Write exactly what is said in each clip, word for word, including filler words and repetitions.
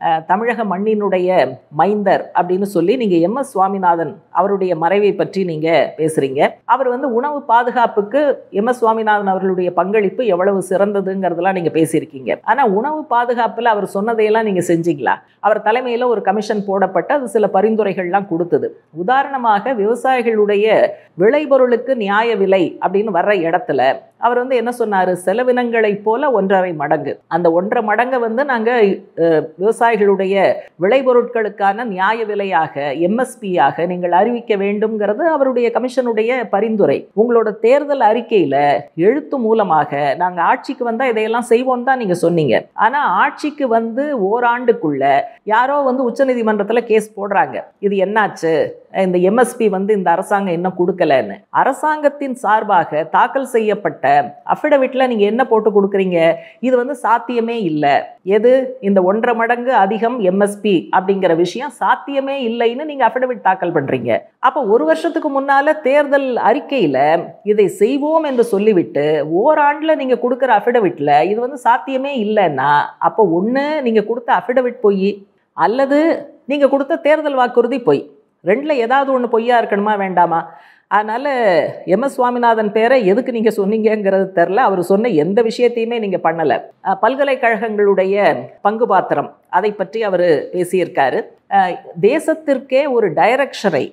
தமிழக மண்ணினுடைய மைந்தர் அப்படின்னு சொல்லி நீங்க எம் எஸ் சுவாமிநாதன் அவருடைய மறைவை பற்றி நீங்க பேசுறீங்க. அவர் வந்து உணவு பாதுகாப்புக்கு எம் எஸ் சுவாமிநாதன் அவர்களுடைய பங்களிப்பு எவ்வளவு சிறந்ததுங்கிறதெல்லாம் நீங்க பேசியிருக்கீங்க. ஆனா உணவு பாதுகாப்புல அவர் சொன்னதையெல்லாம் நீங்க செஞ்சீங்களா? அவர் தலைமையில ஒரு கமிஷன் போடப்பட்டு அது சில பரிந்துரைகள்லாம் கொடுத்தது. உதாரணமாக விவசாயிகளுடைய விளைபொருளுக்கு நியாய விலை அப்படின்னு வர்ற இடத்துல அவர் வந்து என்ன சொன்னாரு? செலவினங்களை போல ஒன்றரை மடங்கு, அந்த ஒன்றரை மடங்கை வந்து நாங்க விவசாயிகளுடைய விளைபொருட்களுக்கான நியாய விலையாக எம்எஸ்பியாக நீங்கள் அறிவிக்க வேண்டும்ங்கிறது அவருடைய கமிஷனுடைய பரிந்துரை. உங்களோட தேர்தல் அறிக்கையில எழுத்து மூலமாக நாங்க ஆட்சிக்கு வந்தா இதையெல்லாம் செய்வோம் தான் நீங்க சொன்னீங்க. ஆனா ஆட்சிக்கு வந்து ஓராண்டுக்குள்ள யாரோ வந்து உச்சநீதிமன்றத்துல கேஸ் போடுறாங்க. இது என்னாச்சு, இந்த எம்எஸ்பி வந்து இந்த அரசாங்கம் என்ன கொடுக்கலன்னு. அரசாங்கத்தின் சார்பாக தாக்கல் செய்யப்பட்ட அஃபிடவிட்ல நீங்க என்ன போட்டு கொடுக்குறீங்க? இது வந்து சாத்தியமே இல்லை. எது? இந்த ஒன்றரை மடங்கு அதிகம் எம்எஸ்பி அப்படிங்கிற விஷயம் சாத்தியமே இல்லைன்னு நீங்க அஃபிடவிட் தாக்கல் பண்றீங்க. அப்ப ஒரு வருஷத்துக்கு முன்னால தேர்தல் அறிக்கையில இதை செய்வோம் என்று சொல்லிவிட்டு ஓராண்டுல நீங்க கொடுக்குற அஃபிடவிட்ல இது வந்து சாத்தியமே இல்லைன்னா அப்போ ஒண்ணு நீங்க கொடுத்த அஃபிடவிட் பொய், அல்லது நீங்க கொடுத்த தேர்தல் வாக்குறுதி பொய். ரெண்டுல ஏதாவது ஒன்று பொய்யா இருக்கணுமா வேண்டாமா? அதனால எம் எஸ் சுவாமிநாதன் பேரை எதுக்கு நீங்க சொன்னீங்கிறது தெரில. அவர் சொன்ன எந்த விஷயத்தையுமே நீங்க பண்ணல. பல்கலைக்கழகங்களுடைய பங்கு பாத்திரம் அதை பற்றி அவர் பேசியிருக்காரு. தேசத்திற்கே ஒரு டைரக்ஷனை,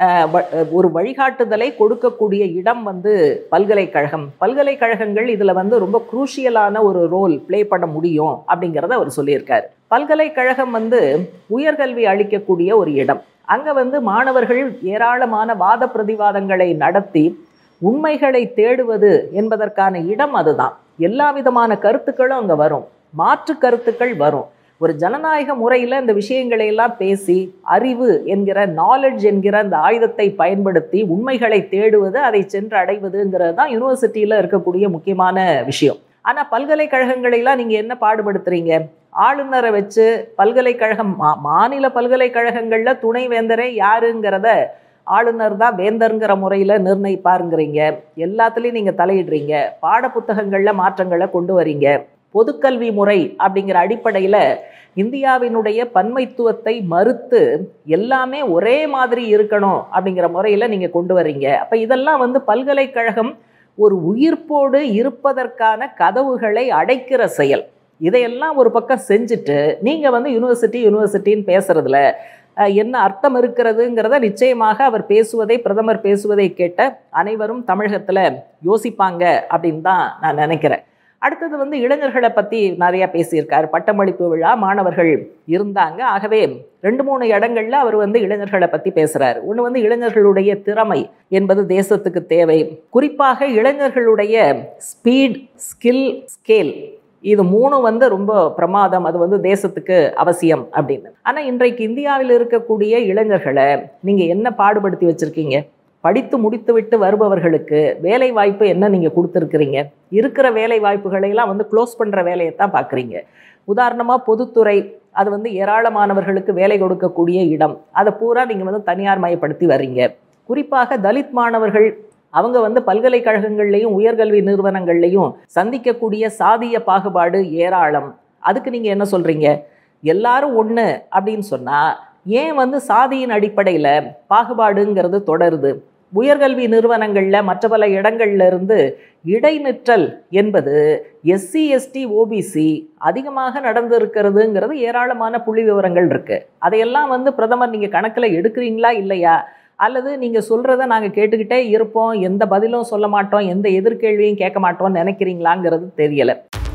ஒரு வழிகாட்டுதலை கொடுக்கக்கூடிய இடம் வந்து பல்கலைக்கழகம். பல்கலைக்கழகங்கள் இதுல வந்து ரொம்ப குரூஷியலான ஒரு ரோல் பிளே பண்ண முடியும் அப்படிங்கிறத அவர் சொல்லியிருக்காரு. பல்கலைக்கழகம் வந்து உயர்கல்வி அளிக்கக்கூடிய ஒரு இடம். அங்க வந்து மாணவர்கள் ஏராளமான வாத பிரதிவாதங்களை நடத்தி உண்மைகளை தேடுவது என்பதற்கான இடம் அதுதான். எல்லா விதமான கருத்துக்களும் அங்க வரும், மாற்று கருத்துக்கள் வரும். ஒரு ஜனநாயக முறையில் இந்த விஷயங்களை எல்லாம் பேசி அறிவு என்கிற நாலெட்ஜ் என்கிற அந்த ஆயுதத்தை பயன்படுத்தி உண்மைகளை தேடுவது, அதை சென்று அடைவதுங்கிறது தான் யூனிவர்சிட்டியில் இருக்கக்கூடிய முக்கியமான விஷயம். ஆனால் பல்கலைக்கழகங்களெல்லாம் நீங்கள் என்ன பாடுபடுத்துறீங்க? ஆளுநரை வச்சு பல்கலைக்கழகம் மா மாநில பல்கலைக்கழகங்களில் துணைவேந்தரே யாருங்கிறத ஆளுநர் தான் வேந்தருங்கிற முறையில் நிர்ணயிப்பாருங்கிறீங்க. எல்லாத்துலேயும் நீங்கள் தலையிடுறீங்க. பாட புத்தகங்களில் மாற்றங்களை கொண்டு வரீங்க. பொதுக்கல்வி முறை அப்படிங்கிற அடிப்படையில் இந்தியாவினுடைய பன்மைத்துவத்தை மறுத்து எல்லாமே ஒரே மாதிரி இருக்கணும் அப்படிங்கிற முறையில் நீங்கள் கொண்டு வரீங்க. அப்போ இதெல்லாம் வந்து பல்கலைக்கழகம் ஒரு உயிர்ப்போடு இருப்பதற்கான கதவுகளை அடைக்கிற செயல். இதையெல்லாம் ஒரு பக்கம் செஞ்சுட்டு நீங்கள் வந்து யூனிவர்சிட்டி யூனிவர்சிட்டின்னு பேசுறதுல என்ன அர்த்தம் இருக்கிறதுங்கிறத நிச்சயமாக அவர் பேசுவதை, பிரதமர் பேசுவதை கேட்ட அனைவரும் தமிழகத்தில் யோசிப்பாங்க அப்படின்னு தான் நான் நினைக்கிறேன். அடுத்தது வந்து இளைஞர்களை பற்றி நிறையா பேசியிருக்காரு. பட்டமளிப்பு விழா, மாணவர்கள் இருந்தாங்க. ஆகவே ரெண்டு மூணு இடங்கள்ல அவர் வந்து இளைஞர்களை பற்றி பேசுகிறார். ஒன்று வந்து இளைஞர்களுடைய திறமை என்பது தேசத்துக்கு தேவை. குறிப்பாக இளைஞர்களுடைய ஸ்பீட், ஸ்கில், ஸ்கேல், இது மூணு வந்து ரொம்ப பிரமாதம், அது வந்து தேசத்துக்கு அவசியம் அப்படின்னு. ஆனால் இன்றைக்கு இந்தியாவில் இருக்கக்கூடிய இளைஞர்களை நீங்கள் என்ன பாடுபடுத்தி வச்சுருக்கீங்க? படித்து முடித்து விட்டு வருபவர்களுக்கு வேலை வாய்ப்பு என்ன நீங்கள் கொடுத்துருக்குறீங்க? இருக்கிற வேலை வாய்ப்புகளையெல்லாம் வந்து க்ளோஸ் பண்ணுற வேலையை தான் பார்க்குறீங்க. உதாரணமாக பொதுத்துறை, அது வந்து ஏராளமானவர்களுக்கு வேலை கொடுக்கக்கூடிய இடம், அதை பூரா நீங்கள் வந்து தனியார் மயப்படுத்தி வர்றீங்க. குறிப்பாக தலித் மாணவர்கள் அவங்க வந்து பல்கலைக்கழகங்கள்லையும் உயர்கல்வி நிறுவனங்கள்லையும் சந்திக்கக்கூடிய சாதிய பாகுபாடு ஏராளம். அதுக்கு நீங்கள் என்ன சொல்கிறீங்க? எல்லாரும் ஒன்று அப்படின்னு சொன்னால் ஏன் வந்து சாதியின் அடிப்படையில் பாகுபாடுங்கிறது தொடருது? உயர்கல்வி நிறுவனங்களில் மற்ற பல இடங்கள்ல இருந்து இடைநிற்றல் என்பது எஸ்சி எஸ்டி ஓபிசி அதிகமாக நடந்திருக்கிறதுங்கிறது ஏராளமான புள்ளி விவரங்கள் இருக்குது. அதையெல்லாம் வந்து பிரதமர் நீங்கள் கணக்கில் எடுக்கிறீங்களா இல்லையா? அல்லது நீங்கள் சொல்கிறத நாங்கள் கேட்டுக்கிட்டே இருப்போம், எந்த பதிலும் சொல்ல மாட்டோம், எந்த எதிர்கேள்வியும் கேட்க மாட்டோம்னு நினைக்கிறீங்களாங்கிறது தெரியலை.